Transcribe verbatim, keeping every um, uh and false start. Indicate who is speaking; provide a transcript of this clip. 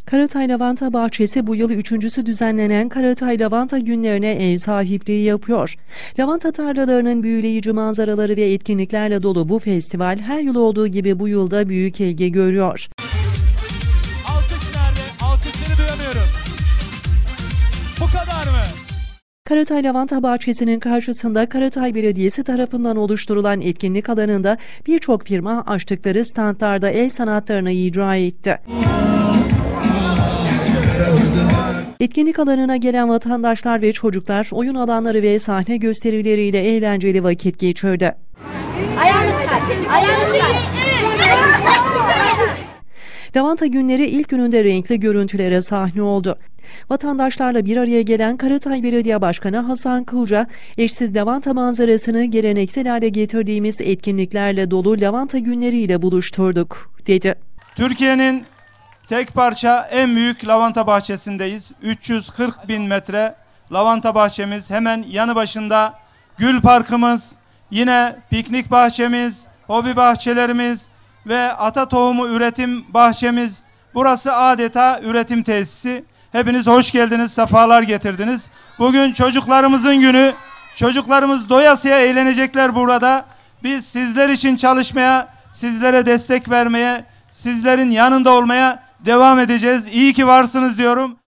Speaker 1: Karatay Lavanta Bahçesi bu yıl üçüncüsü düzenlenen Karatay Lavanta Günlerine ev sahipliği yapıyor. Lavanta tarlalarının büyüleyici manzaraları ve etkinliklerle dolu bu festival her yıl olduğu gibi bu yılda büyük ilgi görüyor.
Speaker 2: Alkış nerede? Alkışları duyamıyorum. Bu kadar mı?
Speaker 1: Karatay Lavanta Bahçesi'nin karşısında Karatay Belediyesi tarafından oluşturulan etkinlik alanında birçok firma açtıkları standlarda el sanatlarını icra etti. Etkinlik alanına gelen vatandaşlar ve çocuklar oyun alanları ve sahne gösterileriyle eğlenceli vakit geçirdi.
Speaker 3: Ayağını çıkar. Ayağını çıkar.
Speaker 1: Lavanta günleri ilk gününde renkli görüntülere sahne oldu. Vatandaşlarla bir araya gelen Karatay Belediye Başkanı Hasan Kılca, eşsiz lavanta manzarasını geleneksel hale getirdiğimiz etkinliklerle dolu lavanta günleriyle buluşturduk, dedi.
Speaker 4: Türkiye'nin tek parça en büyük lavanta bahçesindeyiz. üç yüz kırk bin metre lavanta bahçemiz. Hemen yanı başında gül parkımız, yine piknik bahçemiz, hobi bahçelerimiz ve ata tohumu üretim bahçemiz. Burası adeta üretim tesisi. Hepiniz hoş geldiniz, sefalar getirdiniz. Bugün çocuklarımızın günü. Çocuklarımız doyasıya eğlenecekler burada. Biz sizler için çalışmaya, sizlere destek vermeye, sizlerin yanında olmaya devam edeceğiz. İyi ki varsınız diyorum.